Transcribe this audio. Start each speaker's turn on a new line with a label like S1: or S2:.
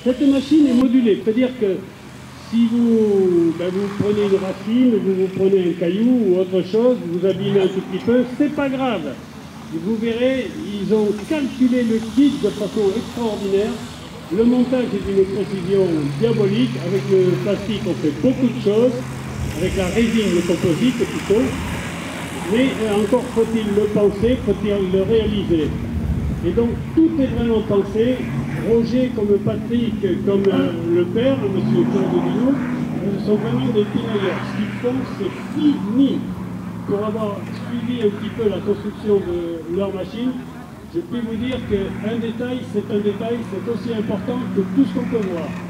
S1: Cette machine est modulée, c'est-à-dire que si vous prenez une racine, vous prenez un caillou ou autre chose, vous abîmez un tout petit peu, c'est pas grave. Vous verrez, ils ont calculé le kit de façon extraordinaire. Le montage est d'une précision diabolique. Avec le plastique, on fait beaucoup de choses. Avec la résine, le composite plutôt. Mais encore faut-il le penser, faut-il le réaliser. Et donc tout est vraiment pensé. Roger, comme Patrick, comme le père, M. Claude Dino, sont vraiment des pinailleurs. Ce qu'ils font, c'est fini. Pour avoir suivi un petit peu la construction de leur machine, je peux vous dire qu'un détail, c'est un détail, c'est aussi important que tout ce qu'on peut voir.